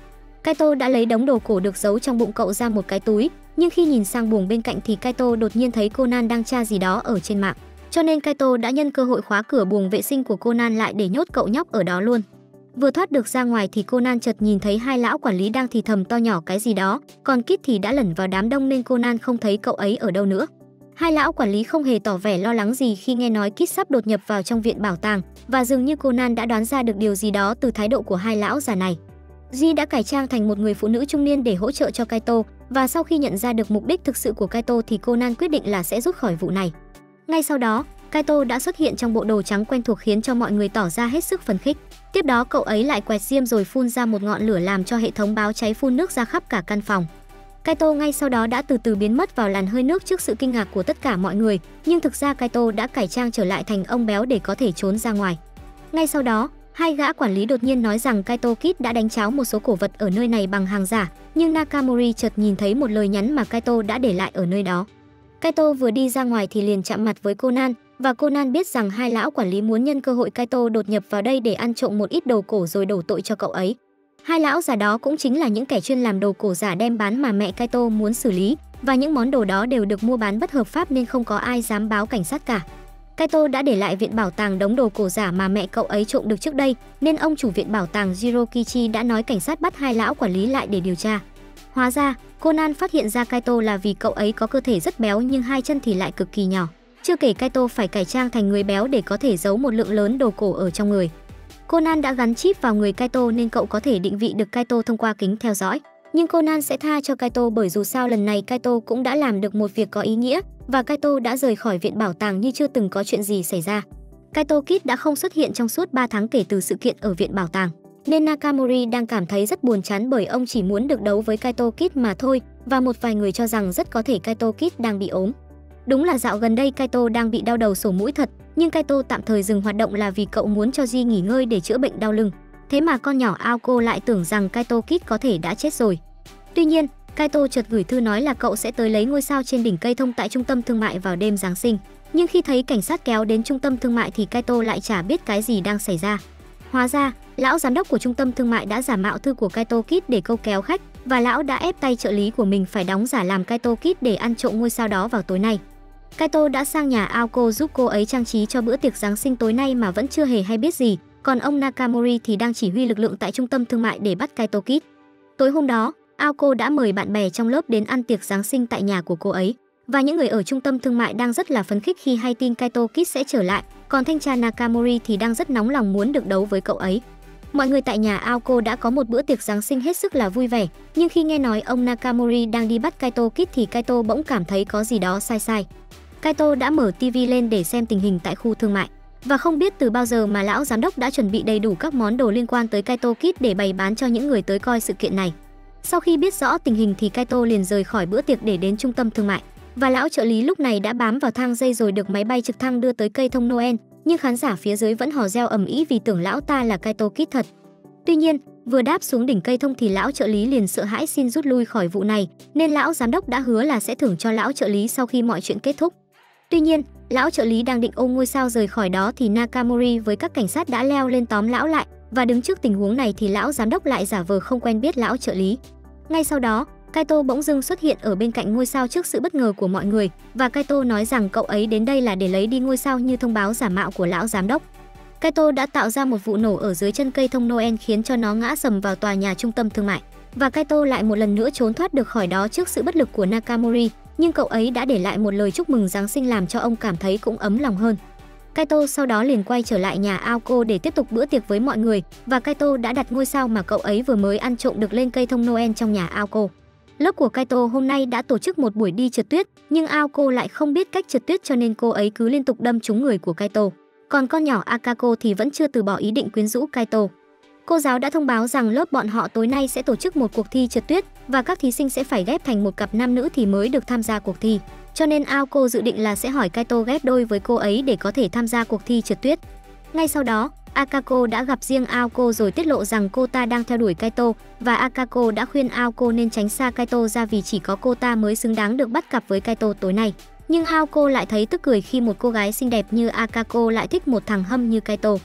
Kaito đã lấy đống đồ cổ được giấu trong bụng cậu ra một cái túi, nhưng khi nhìn sang buồng bên cạnh thì Kaito đột nhiên thấy Conan đang tra gì đó ở trên mạng. Cho nên Kaito đã nhân cơ hội khóa cửa buồng vệ sinh của Conan lại để nhốt cậu nhóc ở đó luôn. Vừa thoát được ra ngoài thì Conan chợt nhìn thấy hai lão quản lý đang thì thầm to nhỏ cái gì đó, còn Kit thì đã lẩn vào đám đông nên Conan không thấy cậu ấy ở đâu nữa. Hai lão quản lý không hề tỏ vẻ lo lắng gì khi nghe nói Kit sắp đột nhập vào trong viện bảo tàng, và dường như Conan đã đoán ra được điều gì đó từ thái độ của hai lão già này. Ji đã cải trang thành một người phụ nữ trung niên để hỗ trợ cho Kaito, và sau khi nhận ra được mục đích thực sự của Kaito thì Conan quyết định là sẽ rút khỏi vụ này. Ngay sau đó, Kaito đã xuất hiện trong bộ đồ trắng quen thuộc khiến cho mọi người tỏ ra hết sức phấn khích. Tiếp đó cậu ấy lại quẹt diêm rồi phun ra một ngọn lửa làm cho hệ thống báo cháy phun nước ra khắp cả căn phòng. Kaito ngay sau đó đã từ từ biến mất vào làn hơi nước trước sự kinh ngạc của tất cả mọi người, nhưng thực ra Kaito đã cải trang trở lại thành ông béo để có thể trốn ra ngoài. Ngay sau đó, hai gã quản lý đột nhiên nói rằng Kaito Kid đã đánh tráo một số cổ vật ở nơi này bằng hàng giả, nhưng Nakamori chợt nhìn thấy một lời nhắn mà Kaito đã để lại ở nơi đó. Kaito vừa đi ra ngoài thì liền chạm mặt với Conan, và Conan biết rằng hai lão quản lý muốn nhân cơ hội Kaito đột nhập vào đây để ăn trộm một ít đồ cổ rồi đổ tội cho cậu ấy. Hai lão già đó cũng chính là những kẻ chuyên làm đồ cổ giả đem bán mà mẹ Kaito muốn xử lý, và những món đồ đó đều được mua bán bất hợp pháp nên không có ai dám báo cảnh sát cả. Kaito đã để lại viện bảo tàng đống đồ cổ giả mà mẹ cậu ấy trộm được trước đây, nên ông chủ viện bảo tàng Jirokichi đã nói cảnh sát bắt hai lão quản lý lại để điều tra. Hóa ra, Conan phát hiện ra Kaito là vì cậu ấy có cơ thể rất béo nhưng hai chân thì lại cực kỳ nhỏ. Chưa kể Kaito phải cải trang thành người béo để có thể giấu một lượng lớn đồ cổ ở trong người. Conan đã gắn chip vào người Kaito nên cậu có thể định vị được Kaito thông qua kính theo dõi. Nhưng Conan sẽ tha cho Kaito bởi dù sao lần này Kaito cũng đã làm được một việc có ý nghĩa, và Kaito đã rời khỏi viện bảo tàng như chưa từng có chuyện gì xảy ra. Kaito Kid đã không xuất hiện trong suốt ba tháng kể từ sự kiện ở viện bảo tàng, nên Nakamori đang cảm thấy rất buồn chán bởi ông chỉ muốn được đấu với Kaito Kid mà thôi, và một vài người cho rằng rất có thể Kaito Kid đang bị ốm. Đúng là dạo gần đây Kaito đang bị đau đầu sổ mũi thật, nhưng Kaito tạm thời dừng hoạt động là vì cậu muốn cho Ji nghỉ ngơi để chữa bệnh đau lưng. Thế mà con nhỏ Aoko lại tưởng rằng Kaito Kid có thể đã chết rồi. Tuy nhiên, Kaito chợt gửi thư nói là cậu sẽ tới lấy ngôi sao trên đỉnh cây thông tại trung tâm thương mại vào đêm Giáng sinh. Nhưng khi thấy cảnh sát kéo đến trung tâm thương mại thì Kaito lại chả biết cái gì đang xảy ra. Hóa ra, lão giám đốc của trung tâm thương mại đã giả mạo thư của Kaito Kid để câu kéo khách, và lão đã ép tay trợ lý của mình phải đóng giả làm Kaito Kid để ăn trộm ngôi sao đó vào tối nay. Kaito đã sang nhà Aoko giúp cô ấy trang trí cho bữa tiệc Giáng sinh tối nay mà vẫn chưa hề hay biết gì, còn ông Nakamori thì đang chỉ huy lực lượng tại trung tâm thương mại để bắt Kaito Kid. Tối hôm đó, Aoko đã mời bạn bè trong lớp đến ăn tiệc Giáng sinh tại nhà của cô ấy, và những người ở trung tâm thương mại đang rất là phấn khích khi hay tin Kaito Kid sẽ trở lại, còn thanh tra Nakamori thì đang rất nóng lòng muốn được đấu với cậu ấy. Mọi người tại nhà Aoko đã có một bữa tiệc Giáng sinh hết sức là vui vẻ, nhưng khi nghe nói ông Nakamori đang đi bắt Kaito Kid thì Kaito bỗng cảm thấy có gì đó sai sai. Kaito đã mở ti vi lên để xem tình hình tại khu thương mại, và không biết từ bao giờ mà lão giám đốc đã chuẩn bị đầy đủ các món đồ liên quan tới Kaito Kid để bày bán cho những người tới coi sự kiện này. Sau khi biết rõ tình hình thì Kaito liền rời khỏi bữa tiệc để đến trung tâm thương mại, và lão trợ lý lúc này đã bám vào thang dây rồi được máy bay trực thăng đưa tới cây thông Noel, nhưng khán giả phía dưới vẫn hò reo ầm ĩ vì tưởng lão ta là Kaito Kid thật. Tuy nhiên, vừa đáp xuống đỉnh cây thông thì lão trợ lý liền sợ hãi xin rút lui khỏi vụ này, nên lão giám đốc đã hứa là sẽ thưởng cho lão trợ lý sau khi mọi chuyện kết thúc. Tuy nhiên, lão trợ lý đang định ôm ngôi sao rời khỏi đó thì Nakamori với các cảnh sát đã leo lên tóm lão lại, và đứng trước tình huống này thì lão giám đốc lại giả vờ không quen biết lão trợ lý. Ngay sau đó, Kaito bỗng dưng xuất hiện ở bên cạnh ngôi sao trước sự bất ngờ của mọi người, và Kaito nói rằng cậu ấy đến đây là để lấy đi ngôi sao như thông báo giả mạo của lão giám đốc. Kaito đã tạo ra một vụ nổ ở dưới chân cây thông Noel khiến cho nó ngã sầm vào tòa nhà trung tâm thương mại, và Kaito lại một lần nữa trốn thoát được khỏi đó trước sự bất lực của Nakamori, nhưng cậu ấy đã để lại một lời chúc mừng Giáng sinh làm cho ông cảm thấy cũng ấm lòng hơn. Kaito sau đó liền quay trở lại nhà Aoko để tiếp tục bữa tiệc với mọi người, và Kaito đã đặt ngôi sao mà cậu ấy vừa mới ăn trộm được lên cây thông Noel trong nhà Aoko. Lớp của Kaito hôm nay đã tổ chức một buổi đi trượt tuyết, nhưng Aoko lại không biết cách trượt tuyết cho nên cô ấy cứ liên tục đâm trúng người của Kaito. Còn con nhỏ Akako thì vẫn chưa từ bỏ ý định quyến rũ Kaito. Cô giáo đã thông báo rằng lớp bọn họ tối nay sẽ tổ chức một cuộc thi trượt tuyết, và các thí sinh sẽ phải ghép thành một cặp nam nữ thì mới được tham gia cuộc thi. Cho nên Aoko dự định là sẽ hỏi Kaito ghép đôi với cô ấy để có thể tham gia cuộc thi trượt tuyết. Ngay sau đó, Akako đã gặp riêng Aoko rồi tiết lộ rằng cô ta đang theo đuổi Kaito, và Akako đã khuyên Aoko nên tránh xa Kaito ra vì chỉ có cô ta mới xứng đáng được bắt cặp với Kaito tối nay. Nhưng Aoko lại thấy tức cười khi một cô gái xinh đẹp như Akako lại thích một thằng hâm như Kaito.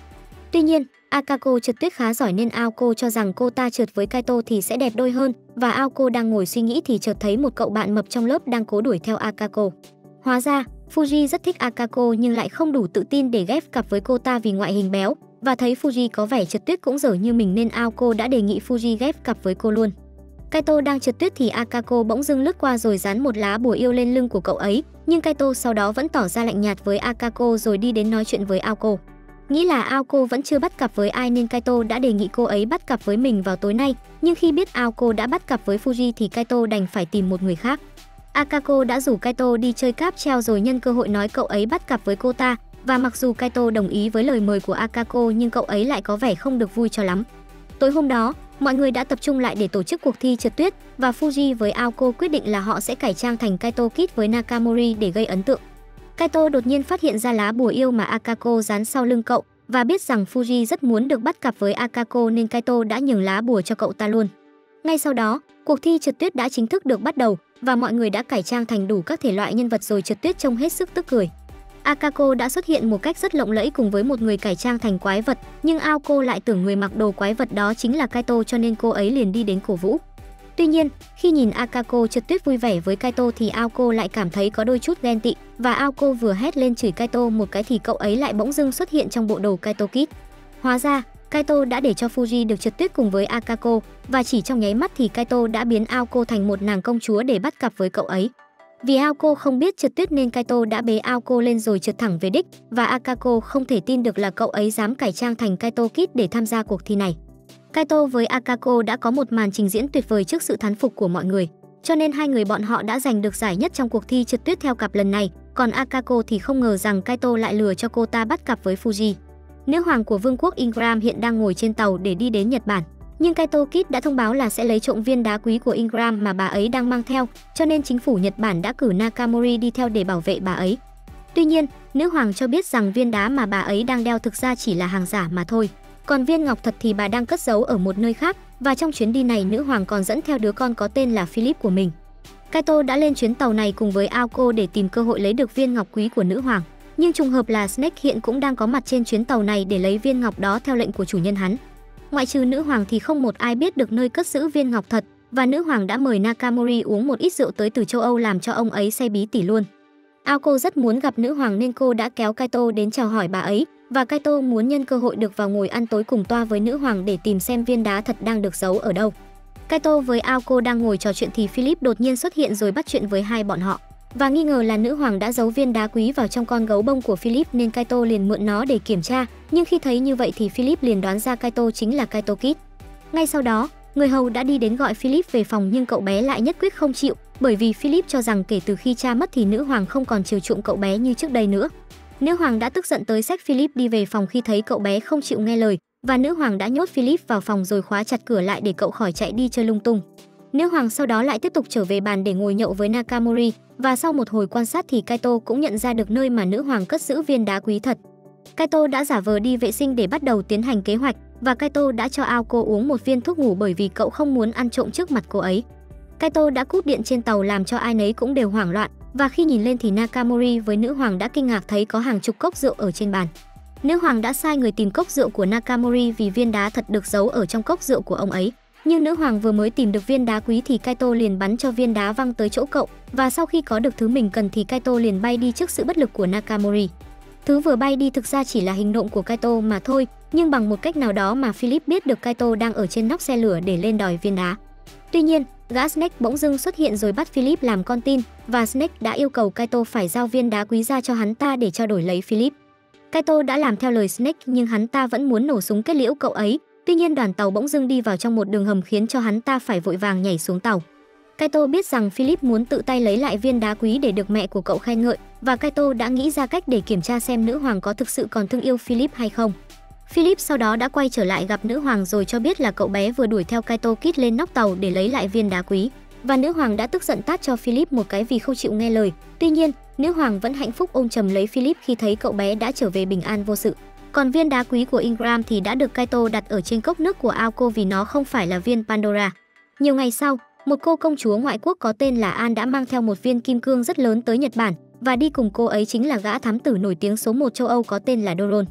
Tuy nhiên, Akako trượt tuyết khá giỏi nên Aoko cho rằng cô ta trượt với Kaito thì sẽ đẹp đôi hơn, và Aoko đang ngồi suy nghĩ thì chợt thấy một cậu bạn mập trong lớp đang cố đuổi theo Akako. Hóa ra, Fuji rất thích Akako nhưng lại không đủ tự tin để ghép cặp với cô ta vì ngoại hình béo, và thấy Fuji có vẻ trượt tuyết cũng dở như mình nên Aoko đã đề nghị Fuji ghép cặp với cô luôn. Kaito đang trượt tuyết thì Akako bỗng dưng lướt qua rồi dán một lá bùa yêu lên lưng của cậu ấy, nhưng Kaito sau đó vẫn tỏ ra lạnh nhạt với Akako rồi đi đến nói chuyện với Aoko. Nghĩ là Aoko vẫn chưa bắt cặp với ai nên Kaito đã đề nghị cô ấy bắt cặp với mình vào tối nay, nhưng khi biết Aoko đã bắt cặp với Fuji thì Kaito đành phải tìm một người khác. Akako đã rủ Kaito đi chơi cáp treo rồi nhân cơ hội nói cậu ấy bắt cặp với cô ta, và mặc dù Kaito đồng ý với lời mời của Akako nhưng cậu ấy lại có vẻ không được vui cho lắm. Tối hôm đó, mọi người đã tập trung lại để tổ chức cuộc thi trượt tuyết, và Fuji với Aoko quyết định là họ sẽ cải trang thành Kaito Kid với Nakamori để gây ấn tượng. Kaito đột nhiên phát hiện ra lá bùa yêu mà Akako dán sau lưng cậu, và biết rằng Fuji rất muốn được bắt cặp với Akako nên Kaito đã nhường lá bùa cho cậu ta luôn. Ngay sau đó, cuộc thi trượt tuyết đã chính thức được bắt đầu, và mọi người đã cải trang thành đủ các thể loại nhân vật rồi trượt tuyết trông hết sức tức cười. Akako đã xuất hiện một cách rất lộng lẫy cùng với một người cải trang thành quái vật, nhưng Aoko lại tưởng người mặc đồ quái vật đó chính là Kaito cho nên cô ấy liền đi đến cổ vũ. Tuy nhiên, khi nhìn Akako trượt tuyết vui vẻ với Kaito thì Aoko lại cảm thấy có đôi chút ghen tị, và Aoko vừa hét lên chửi Kaito một cái thì cậu ấy lại bỗng dưng xuất hiện trong bộ đồ Kaito Kid. Hóa ra, Kaito đã để cho Fuji được trượt tuyết cùng với Akako, và chỉ trong nháy mắt thì Kaito đã biến Aoko thành một nàng công chúa để bắt cặp với cậu ấy. Vì Aoko không biết trượt tuyết nên Kaito đã bế Aoko lên rồi trượt thẳng về đích, và Akako không thể tin được là cậu ấy dám cải trang thành Kaito Kid để tham gia cuộc thi này. Kaito với Akako đã có một màn trình diễn tuyệt vời trước sự thán phục của mọi người, cho nên hai người bọn họ đã giành được giải nhất trong cuộc thi trượt tuyết theo cặp lần này, còn Akako thì không ngờ rằng Kaito lại lừa cho cô ta bắt cặp với Fuji. Nữ hoàng của vương quốc Ingram hiện đang ngồi trên tàu để đi đến Nhật Bản, nhưng Kaito Kid đã thông báo là sẽ lấy trộm viên đá quý của Ingram mà bà ấy đang mang theo, cho nên chính phủ Nhật Bản đã cử Nakamori đi theo để bảo vệ bà ấy. Tuy nhiên, nữ hoàng cho biết rằng viên đá mà bà ấy đang đeo thực ra chỉ là hàng giả mà thôi, còn viên ngọc thật thì bà đang cất giấu ở một nơi khác, và trong chuyến đi này nữ hoàng còn dẫn theo đứa con có tên là Philip của mình. Kaito đã lên chuyến tàu này cùng với Aoko để tìm cơ hội lấy được viên ngọc quý của nữ hoàng, nhưng trùng hợp là Snake hiện cũng đang có mặt trên chuyến tàu này để lấy viên ngọc đó theo lệnh của chủ nhân hắn. Ngoại trừ nữ hoàng thì không một ai biết được nơi cất giữ viên ngọc thật, và nữ hoàng đã mời Nakamori uống một ít rượu tới từ châu Âu làm cho ông ấy say bí tỉ luôn. Aoko rất muốn gặp nữ hoàng nên cô đã kéo Kaito đến chào hỏi bà ấy, và Kaito muốn nhân cơ hội được vào ngồi ăn tối cùng toa với nữ hoàng để tìm xem viên đá thật đang được giấu ở đâu. Kaito với Aoko đang ngồi trò chuyện thì Philip đột nhiên xuất hiện rồi bắt chuyện với hai bọn họ, và nghi ngờ là nữ hoàng đã giấu viên đá quý vào trong con gấu bông của Philip nên Kaito liền mượn nó để kiểm tra, nhưng khi thấy như vậy thì Philip liền đoán ra Kaito chính là Kaito Kid. Ngay sau đó, người hầu đã đi đến gọi Philip về phòng nhưng cậu bé lại nhất quyết không chịu, bởi vì Philip cho rằng kể từ khi cha mất thì nữ hoàng không còn chiều chuộng cậu bé như trước đây nữa. Nữ hoàng đã tức giận tới xách Philip đi về phòng khi thấy cậu bé không chịu nghe lời, và nữ hoàng đã nhốt Philip vào phòng rồi khóa chặt cửa lại để cậu khỏi chạy đi chơi lung tung. Nữ hoàng sau đó lại tiếp tục trở về bàn để ngồi nhậu với Nakamori, và sau một hồi quan sát thì Kaito cũng nhận ra được nơi mà nữ hoàng cất giữ viên đá quý thật. Kaito đã giả vờ đi vệ sinh để bắt đầu tiến hành kế hoạch, và Kaito đã cho Aoko uống một viên thuốc ngủ bởi vì cậu không muốn ăn trộm trước mặt cô ấy. Kaito đã cúp điện trên tàu làm cho ai nấy cũng đều hoảng loạn, và khi nhìn lên thì Nakamori với nữ hoàng đã kinh ngạc thấy có hàng chục cốc rượu ở trên bàn. Nữ hoàng đã sai người tìm cốc rượu của Nakamori vì viên đá thật được giấu ở trong cốc rượu của ông ấy. Nhưng nữ hoàng vừa mới tìm được viên đá quý thì Kaito liền bắn cho viên đá văng tới chỗ cậu, và sau khi có được thứ mình cần thì Kaito liền bay đi trước sự bất lực của Nakamori. Thứ vừa bay đi thực ra chỉ là hình nộm của Kaito mà thôi, nhưng bằng một cách nào đó mà Philip biết được Kaito đang ở trên nóc xe lửa để lên đòi viên đá. Tuy nhiên, gã Snake bỗng dưng xuất hiện rồi bắt Philip làm con tin, và Snake đã yêu cầu Kaito phải giao viên đá quý ra cho hắn ta để trao đổi lấy Philip. Kaito đã làm theo lời Snake nhưng hắn ta vẫn muốn nổ súng kết liễu cậu ấy. Tuy nhiên đoàn tàu bỗng dưng đi vào trong một đường hầm khiến cho hắn ta phải vội vàng nhảy xuống tàu. Kaito biết rằng Philip muốn tự tay lấy lại viên đá quý để được mẹ của cậu khen ngợi, và Kaito đã nghĩ ra cách để kiểm tra xem nữ hoàng có thực sự còn thương yêu Philip hay không. Philip sau đó đã quay trở lại gặp nữ hoàng rồi cho biết là cậu bé vừa đuổi theo Kaito Kid lên nóc tàu để lấy lại viên đá quý, và nữ hoàng đã tức giận tát cho Philip một cái vì không chịu nghe lời. Tuy nhiên, nữ hoàng vẫn hạnh phúc ôm chầm lấy Philip khi thấy cậu bé đã trở về bình an vô sự. Còn viên đá quý của Ingram thì đã được Kaito đặt ở trên cốc nước của Aoko vì nó không phải là viên Pandora. Nhiều ngày sau, một cô công chúa ngoại quốc có tên là An đã mang theo một viên kim cương rất lớn tới Nhật Bản, và đi cùng cô ấy chính là gã thám tử nổi tiếng số một châu Âu có tên là Doron.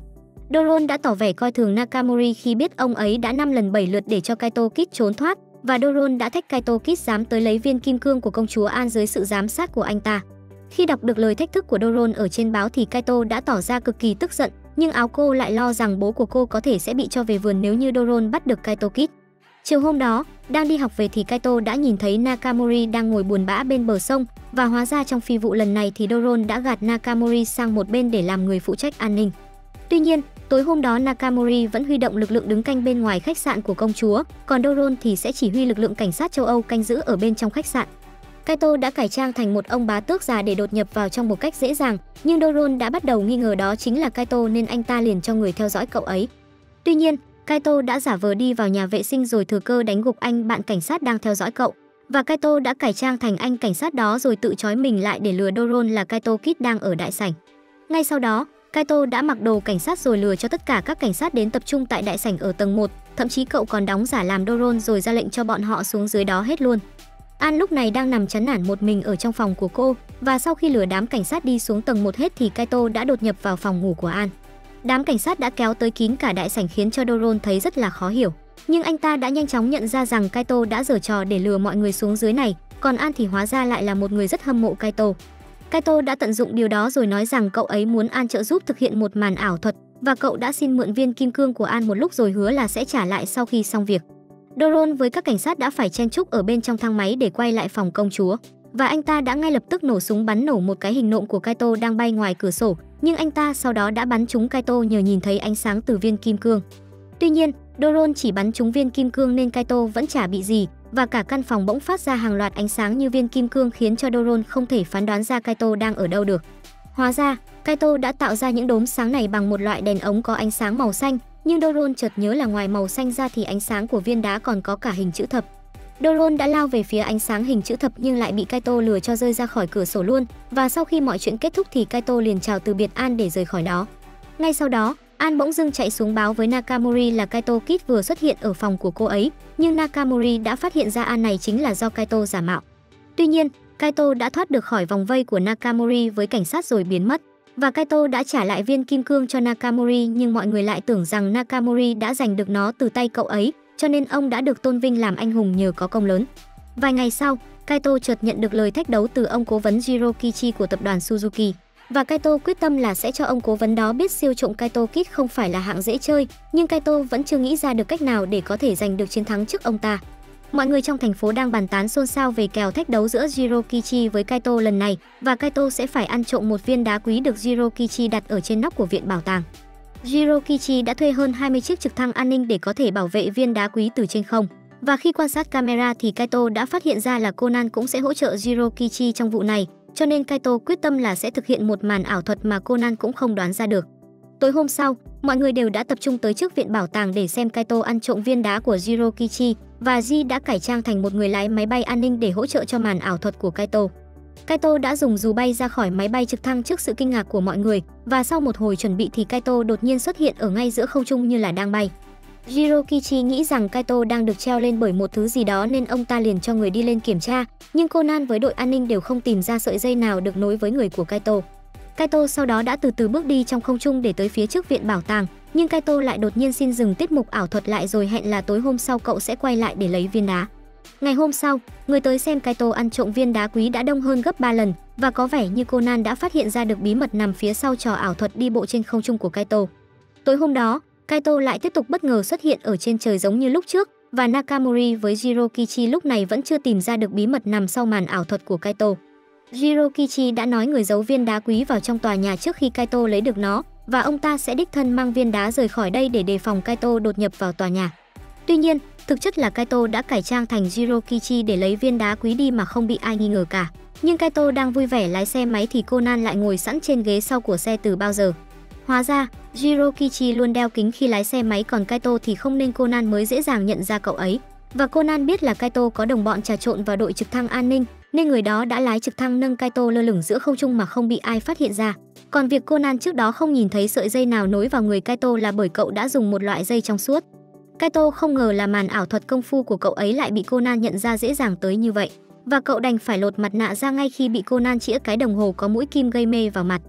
Doron đã tỏ vẻ coi thường Nakamori khi biết ông ấy đã năm lần bảy lượt để cho Kaito Kid trốn thoát, và Doron đã thách Kaito Kid dám tới lấy viên kim cương của công chúa An dưới sự giám sát của anh ta. Khi đọc được lời thách thức của Doron ở trên báo thì Kaito đã tỏ ra cực kỳ tức giận, nhưng áo cô lại lo rằng bố của cô có thể sẽ bị cho về vườn nếu như Doron bắt được Kaito Kid. Chiều hôm đó, đang đi học về thì Kaito đã nhìn thấy Nakamori đang ngồi buồn bã bên bờ sông, và hóa ra trong phi vụ lần này thì Doron đã gạt Nakamori sang một bên để làm người phụ trách an ninh. Tuy nhiên, tối hôm đó Nakamori vẫn huy động lực lượng đứng canh bên ngoài khách sạn của công chúa, còn Doron thì sẽ chỉ huy lực lượng cảnh sát châu Âu canh giữ ở bên trong khách sạn. Kaito đã cải trang thành một ông bá tước già để đột nhập vào trong một cách dễ dàng, nhưng Doron đã bắt đầu nghi ngờ đó chính là Kaito nên anh ta liền cho người theo dõi cậu ấy. Tuy nhiên, Kaito đã giả vờ đi vào nhà vệ sinh rồi thừa cơ đánh gục anh bạn cảnh sát đang theo dõi cậu. Và Kaito đã cải trang thành anh cảnh sát đó rồi tự trói mình lại để lừa Doron là Kaito Kid đang ở đại sảnh. Ngay sau đó, Kaito đã mặc đồ cảnh sát rồi lừa cho tất cả các cảnh sát đến tập trung tại đại sảnh ở tầng một, thậm chí cậu còn đóng giả làm Doron rồi ra lệnh cho bọn họ xuống dưới đó hết luôn. An lúc này đang nằm chán nản một mình ở trong phòng của cô, và sau khi lừa đám cảnh sát đi xuống tầng một hết thì Kaito đã đột nhập vào phòng ngủ của An. Đám cảnh sát đã kéo tới kín cả đại sảnh khiến cho Doron thấy rất là khó hiểu, nhưng anh ta đã nhanh chóng nhận ra rằng Kaito đã giở trò để lừa mọi người xuống dưới này, còn An thì hóa ra lại là một người rất hâm mộ Kaito. Kaito đã tận dụng điều đó rồi nói rằng cậu ấy muốn An trợ giúp thực hiện một màn ảo thuật, và cậu đã xin mượn viên kim cương của An một lúc rồi hứa là sẽ trả lại sau khi xong việc. Doron với các cảnh sát đã phải chen chúc ở bên trong thang máy để quay lại phòng công chúa, và anh ta đã ngay lập tức nổ súng bắn nổ một cái hình nộm của Kaito đang bay ngoài cửa sổ, nhưng anh ta sau đó đã bắn trúng Kaito nhờ nhìn thấy ánh sáng từ viên kim cương. Tuy nhiên, Doron chỉ bắn trúng viên kim cương nên Kaito vẫn chả bị gì, và cả căn phòng bỗng phát ra hàng loạt ánh sáng như viên kim cương khiến cho Doron không thể phán đoán ra Kaito đang ở đâu được. Hóa ra, Kaito đã tạo ra những đốm sáng này bằng một loại đèn ống có ánh sáng màu xanh, nhưng Doron chợt nhớ là ngoài màu xanh ra thì ánh sáng của viên đá còn có cả hình chữ thập. Doron đã lao về phía ánh sáng hình chữ thập nhưng lại bị Kaito lừa cho rơi ra khỏi cửa sổ luôn, và sau khi mọi chuyện kết thúc thì Kaito liền chào từ biệt An để rời khỏi đó. Ngay sau đó, An bỗng dưng chạy xuống báo với Nakamori là Kaito Kid vừa xuất hiện ở phòng của cô ấy, nhưng Nakamori đã phát hiện ra An này chính là do Kaito giả mạo. Tuy nhiên, Kaito đã thoát được khỏi vòng vây của Nakamori với cảnh sát rồi biến mất, và Kaito đã trả lại viên kim cương cho Nakamori, nhưng mọi người lại tưởng rằng Nakamori đã giành được nó từ tay cậu ấy, cho nên ông đã được tôn vinh làm anh hùng nhờ có công lớn. Vài ngày sau, Kaito chợt nhận được lời thách đấu từ ông cố vấn Jiro Kichi của tập đoàn Suzuki, và Kaito quyết tâm là sẽ cho ông cố vấn đó biết siêu trộm Kaito Kid không phải là hạng dễ chơi, nhưng Kaito vẫn chưa nghĩ ra được cách nào để có thể giành được chiến thắng trước ông ta. Mọi người trong thành phố đang bàn tán xôn xao về kèo thách đấu giữa Jiro Kichi với Kaito lần này, và Kaito sẽ phải ăn trộm một viên đá quý được Jiro Kichi đặt ở trên nóc của viện bảo tàng. Jiro Kichi đã thuê hơn hai mươi chiếc trực thăng an ninh để có thể bảo vệ viên đá quý từ trên không. Và khi quan sát camera thì Kaito đã phát hiện ra là Conan cũng sẽ hỗ trợ Jiro Kichi trong vụ này, cho nên Kaito quyết tâm là sẽ thực hiện một màn ảo thuật mà Conan cũng không đoán ra được. Tối hôm sau, mọi người đều đã tập trung tới trước viện bảo tàng để xem Kaito ăn trộm viên đá của Jiro Kichi, và Ji đã cải trang thành một người lái máy bay an ninh để hỗ trợ cho màn ảo thuật của Kaito. Kaito đã dùng dù bay ra khỏi máy bay trực thăng trước sự kinh ngạc của mọi người, và sau một hồi chuẩn bị thì Kaito đột nhiên xuất hiện ở ngay giữa không trung như là đang bay. Jiro Kichi nghĩ rằng Kaito đang được treo lên bởi một thứ gì đó nên ông ta liền cho người đi lên kiểm tra, nhưng Conan với đội an ninh đều không tìm ra sợi dây nào được nối với người của Kaito. Kaito sau đó đã từ từ bước đi trong không trung để tới phía trước viện bảo tàng, nhưng Kaito lại đột nhiên xin dừng tiết mục ảo thuật lại rồi hẹn là tối hôm sau cậu sẽ quay lại để lấy viên đá. Ngày hôm sau, người tới xem Kaito ăn trộm viên đá quý đã đông hơn gấp ba lần, và có vẻ như Conan đã phát hiện ra được bí mật nằm phía sau trò ảo thuật đi bộ trên không trung của Kaito. Tối hôm đó, Kaito lại tiếp tục bất ngờ xuất hiện ở trên trời giống như lúc trước, và Nakamori với Jiro Kichi lúc này vẫn chưa tìm ra được bí mật nằm sau màn ảo thuật của Kaito. Jiro Kichi đã nói người giấu viên đá quý vào trong tòa nhà trước khi Kaito lấy được nó, và ông ta sẽ đích thân mang viên đá rời khỏi đây để đề phòng Kaito đột nhập vào tòa nhà. Tuy nhiên, thực chất là Kaito đã cải trang thành Jiro Kichi để lấy viên đá quý đi mà không bị ai nghi ngờ cả. Nhưng Kaito đang vui vẻ lái xe máy thì Conan lại ngồi sẵn trên ghế sau của xe từ bao giờ. Hóa ra, Jiro Kichi luôn đeo kính khi lái xe máy, còn Kaito thì không nên Conan mới dễ dàng nhận ra cậu ấy. Và Conan biết là Kaito có đồng bọn trà trộn vào đội trực thăng an ninh, nên người đó đã lái trực thăng nâng Kaito lơ lửng giữa không trung mà không bị ai phát hiện ra. Còn việc Conan trước đó không nhìn thấy sợi dây nào nối vào người Kaito là bởi cậu đã dùng một loại dây trong suốt. Kaito không ngờ là màn ảo thuật công phu của cậu ấy lại bị Conan nhận ra dễ dàng tới như vậy, và cậu đành phải lột mặt nạ ra ngay khi bị Conan chĩa cái đồng hồ có mũi kim gây mê vào mặt.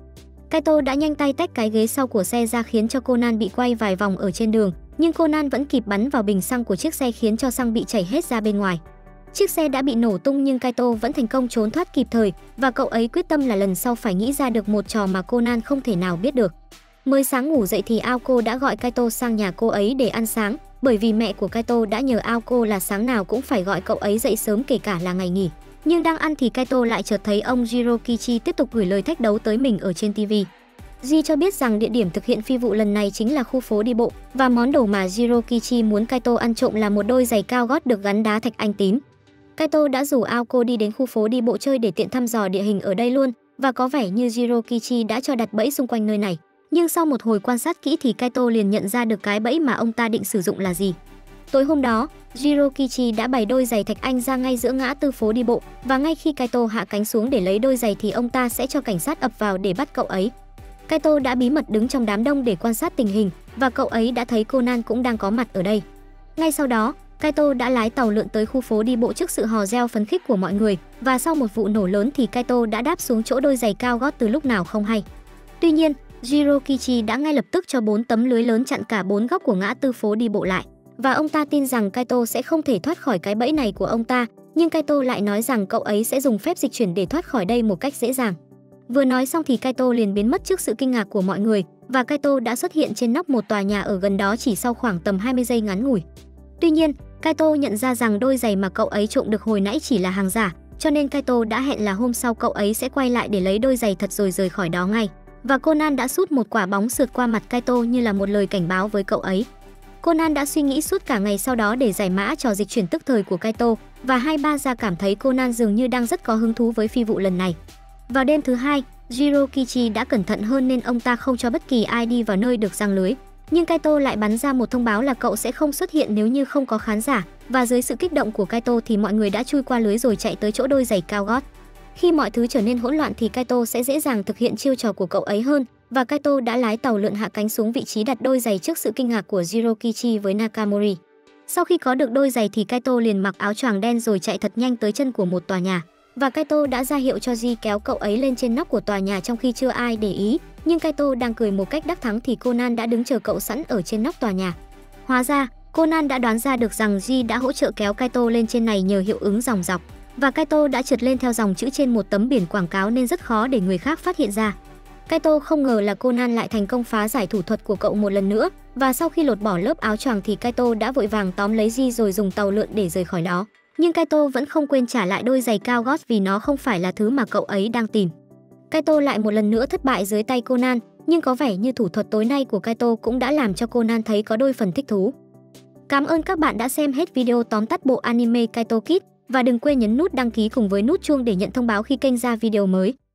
Kaito đã nhanh tay tách cái ghế sau của xe ra khiến cho Conan bị quay vài vòng ở trên đường, nhưng Conan vẫn kịp bắn vào bình xăng của chiếc xe khiến cho xăng bị chảy hết ra bên ngoài. Chiếc xe đã bị nổ tung nhưng Kaito vẫn thành công trốn thoát kịp thời và cậu ấy quyết tâm là lần sau phải nghĩ ra được một trò mà Conan không thể nào biết được. Mới sáng ngủ dậy thì Aoko đã gọi Kaito sang nhà cô ấy để ăn sáng, bởi vì mẹ của Kaito đã nhờ Aoko là sáng nào cũng phải gọi cậu ấy dậy sớm kể cả là ngày nghỉ. Nhưng đang ăn thì Kaito lại chợt thấy ông Jirokichi tiếp tục gửi lời thách đấu tới mình ở trên ti vi. Ji cho biết rằng địa điểm thực hiện phi vụ lần này chính là khu phố đi bộ và món đồ mà Jirokichi muốn Kaito ăn trộm là một đôi giày cao gót được gắn đá thạch anh tím. Kaito đã rủ Aoko đi đến khu phố đi bộ chơi để tiện thăm dò địa hình ở đây luôn, và có vẻ như Jirokichi đã cho đặt bẫy xung quanh nơi này. Nhưng sau một hồi quan sát kỹ thì Kaito liền nhận ra được cái bẫy mà ông ta định sử dụng là gì. Tối hôm đó, Jirokichi đã bày đôi giày thạch anh ra ngay giữa ngã tư phố đi bộ, và ngay khi Kaito hạ cánh xuống để lấy đôi giày thì ông ta sẽ cho cảnh sát ập vào để bắt cậu ấy. Kaito đã bí mật đứng trong đám đông để quan sát tình hình, và cậu ấy đã thấy Conan cũng đang có mặt ở đây. Ngay sau đó, Kaito đã lái tàu lượn tới khu phố đi bộ trước sự hò reo phấn khích của mọi người, và sau một vụ nổ lớn thì Kaito đã đáp xuống chỗ đôi giày cao gót từ lúc nào không hay. Tuy nhiên, Jirokichi đã ngay lập tức cho bốn tấm lưới lớn chặn cả bốn góc của ngã tư phố đi bộ lại, và ông ta tin rằng Kaito sẽ không thể thoát khỏi cái bẫy này của ông ta, nhưng Kaito lại nói rằng cậu ấy sẽ dùng phép dịch chuyển để thoát khỏi đây một cách dễ dàng. Vừa nói xong thì Kaito liền biến mất trước sự kinh ngạc của mọi người, và Kaito đã xuất hiện trên nóc một tòa nhà ở gần đó chỉ sau khoảng tầm hai mươi giây ngắn ngủi. Tuy nhiên, Kaito nhận ra rằng đôi giày mà cậu ấy trộm được hồi nãy chỉ là hàng giả, cho nên Kaito đã hẹn là hôm sau cậu ấy sẽ quay lại để lấy đôi giày thật rồi rời khỏi đó ngay. Và Conan đã sút một quả bóng sượt qua mặt Kaito như là một lời cảnh báo với cậu ấy. Conan đã suy nghĩ suốt cả ngày sau đó để giải mã trò dịch chuyển tức thời của Kaito, và hai ba gia cảm thấy Conan dường như đang rất có hứng thú với phi vụ lần này. Vào đêm thứ hai, Jirokichi đã cẩn thận hơn nên ông ta không cho bất kỳ ai đi vào nơi được giăng lưới. Nhưng Kaito lại bắn ra một thông báo là cậu sẽ không xuất hiện nếu như không có khán giả, và dưới sự kích động của Kaito thì mọi người đã chui qua lưới rồi chạy tới chỗ đôi giày cao gót. Khi mọi thứ trở nên hỗn loạn thì Kaito sẽ dễ dàng thực hiện chiêu trò của cậu ấy hơn, và Kaito đã lái tàu lượn hạ cánh xuống vị trí đặt đôi giày trước sự kinh ngạc của Jirokichi với Nakamori. Sau khi có được đôi giày thì Kaito liền mặc áo choàng đen rồi chạy thật nhanh tới chân của một tòa nhà, và Kaito đã ra hiệu cho Ji kéo cậu ấy lên trên nóc của tòa nhà trong khi chưa ai để ý. Nhưng Kaito đang cười một cách đắc thắng thì Conan đã đứng chờ cậu sẵn ở trên nóc tòa nhà. Hóa ra, Conan đã đoán ra được rằng Ji đã hỗ trợ kéo Kaito lên trên này nhờ hiệu ứng dòng dọc, và Kaito đã trượt lên theo dòng chữ trên một tấm biển quảng cáo nên rất khó để người khác phát hiện ra. Kaito không ngờ là Conan lại thành công phá giải thủ thuật của cậu một lần nữa, và sau khi lột bỏ lớp áo choàng thì Kaito đã vội vàng tóm lấy Ji rồi dùng tàu lượn để rời khỏi đó. Nhưng Kaito vẫn không quên trả lại đôi giày cao gót vì nó không phải là thứ mà cậu ấy đang tìm. Kaito lại một lần nữa thất bại dưới tay Conan, nhưng có vẻ như thủ thuật tối nay của Kaito cũng đã làm cho Conan thấy có đôi phần thích thú. Cảm ơn các bạn đã xem hết video tóm tắt bộ anime Kaito Kid, và đừng quên nhấn nút đăng ký cùng với nút chuông để nhận thông báo khi kênh ra video mới.